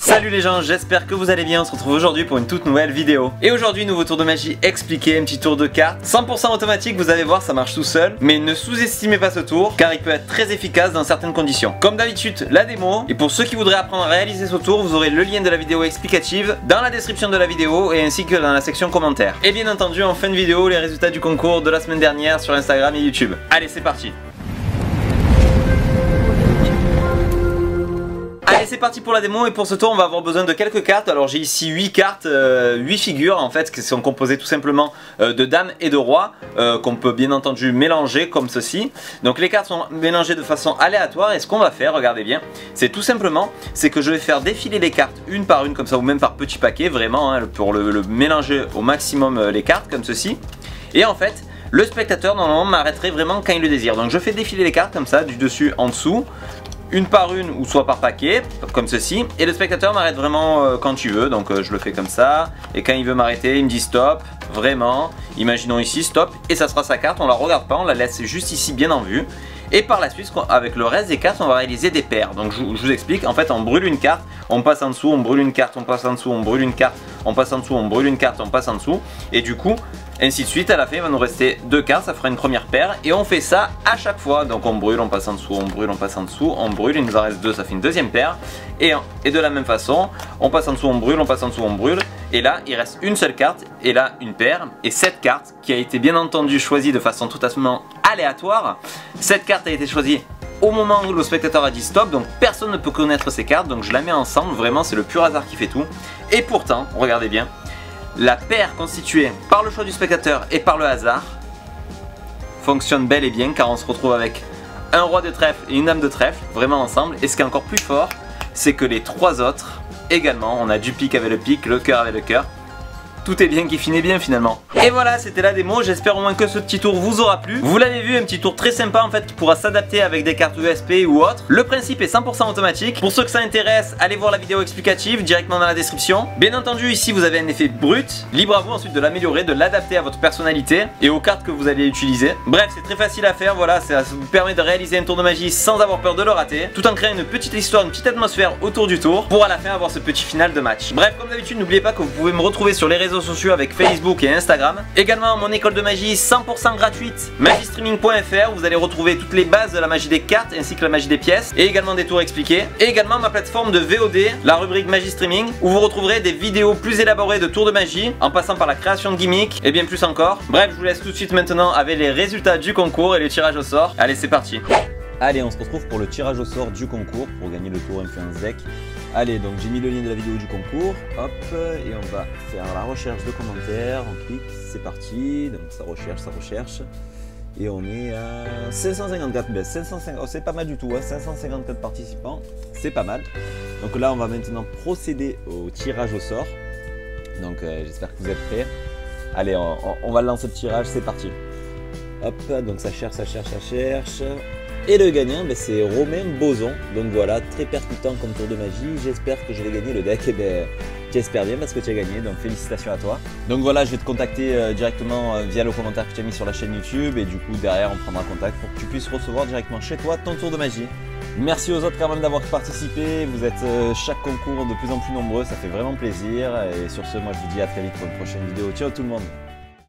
Salut les gens, j'espère que vous allez bien, on se retrouve aujourd'hui pour une toute nouvelle vidéo. Et aujourd'hui, nouveau tour de magie expliqué, un petit tour de cartes 100% automatique, vous allez voir, ça marche tout seul. Mais ne sous-estimez pas ce tour, car il peut être très efficace dans certaines conditions. Comme d'habitude, la démo, et pour ceux qui voudraient apprendre à réaliser ce tour, vous aurez le lien de la vidéo explicative dans la description de la vidéo et ainsi que dans la section commentaires. Et bien entendu, en fin de vidéo, les résultats du concours de la semaine dernière sur Instagram et YouTube. Allez, c'est parti! Allez, c'est parti pour la démo, et pour ce tour on va avoir besoin de quelques cartes. Alors j'ai ici 8 cartes, 8 figures en fait, qui sont composées tout simplement de dames et de rois, qu'on peut bien entendu mélanger comme ceci. Donc les cartes sont mélangées de façon aléatoire, et ce qu'on va faire, regardez bien, c'est tout simplement, c'est que je vais faire défiler les cartes une par une comme ça, ou même par petits paquets, vraiment, hein, pour le mélanger au maximum les cartes comme ceci. Et en fait, le spectateur normalement m'arrêterait vraiment quand il le désire. Donc je fais défiler les cartes comme ça, du dessus en dessous, une par une ou soit par paquet, comme ceci, et le spectateur m'arrête vraiment quand il veut. Donc je le fais comme ça, et quand il veut m'arrêter, il me dit stop, vraiment, imaginons ici stop, et ça sera sa carte, on la regarde pas, on la laisse juste ici bien en vue. Et par la suite, avec le reste des cartes, on va réaliser des paires. Donc je vous explique, en fait on brûle une carte, on passe en dessous, on brûle une carte, on passe en dessous, on brûle une carte, on passe en dessous, on brûle une carte, on passe en dessous, et du coup, ainsi de suite, à la fin il va nous rester deux cartes, ça fera une première paire, et on fait ça à chaque fois. Donc on brûle, on passe en dessous, on brûle, on passe en dessous, on brûle, il nous en reste deux, ça fait une deuxième paire, et de la même façon, on passe en dessous, on brûle, on passe en dessous, on brûle, et là il reste une seule carte, et là une paire, et cette carte qui a été bien entendu choisie de façon totalement aléatoire. Cette carte a été choisie au moment où le spectateur a dit stop, donc personne ne peut connaître ces cartes, donc je la mets ensemble, vraiment c'est le pur hasard qui fait tout. Et pourtant, regardez bien, la paire constituée par le choix du spectateur et par le hasard fonctionne bel et bien, car on se retrouve avec un roi de trèfle et une dame de trèfle, vraiment ensemble. Et ce qui est encore plus fort, c'est que les trois autres également, on a du pic avec le pic, le cœur avec le cœur. Tout est bien qui finit bien finalement. Et voilà, c'était la démo, j'espère au moins que ce petit tour vous aura plu. Vous l'avez vu, un petit tour très sympa en fait, qui pourra s'adapter avec des cartes USP ou autres. Le principe est 100% automatique. Pour ceux que ça intéresse, allez voir la vidéo explicative directement dans la description. Bien entendu, ici vous avez un effet brut. Libre à vous ensuite de l'améliorer, de l'adapter à votre personnalité et aux cartes que vous allez utiliser. Bref, c'est très facile à faire, voilà, ça vous permet de réaliser un tour de magie sans avoir peur de le rater, tout en créant une petite histoire, une petite atmosphère autour du tour, pour à la fin avoir ce petit final de match. Bref, comme d'habitude, n'oubliez pas que vous pouvez me retrouver sur les réseaux sociaux avec Facebook et Instagram. Également mon école de magie 100% gratuite, magistreaming.fr, où vous allez retrouver toutes les bases de la magie des cartes ainsi que la magie des pièces, et également des tours expliqués. Et également ma plateforme de VOD, la rubrique Magie Streaming, où vous retrouverez des vidéos plus élaborées de tours de magie, en passant par la création de gimmicks et bien plus encore. Bref, je vous laisse tout de suite maintenant avec les résultats du concours et le tirage au sort. Allez, c'est parti. Allez, on se retrouve pour le tirage au sort du concours pour gagner le tour Influence Deck. Allez, donc j'ai mis le lien de la vidéo du concours, hop, et on va faire la recherche de commentaires, on clique, c'est parti, donc ça recherche, et on est à 554, ben 550, oh, c'est pas mal du tout, hein, 554 participants, c'est pas mal. Donc là on va maintenant procéder au tirage au sort, donc j'espère que vous êtes prêts. Allez, on va lancer le tirage, c'est parti. Hop, donc ça cherche. Et le gagnant, ben, c'est Romain Boson. Donc voilà, très percutant comme tour de magie. J'espère que je vais gagner le deck. Et ben, j'espère bien parce que tu as gagné. Donc félicitations à toi. Donc voilà, je vais te contacter directement via le commentaire que tu as mis sur la chaîne YouTube. Et du coup, derrière, on prendra contact pour que tu puisses recevoir directement chez toi ton tour de magie. Merci aux autres quand même d'avoir participé. Vous êtes chaque concours de plus en plus nombreux. Ça fait vraiment plaisir. Et sur ce, moi, je vous dis à très vite pour une prochaine vidéo. Ciao tout le monde.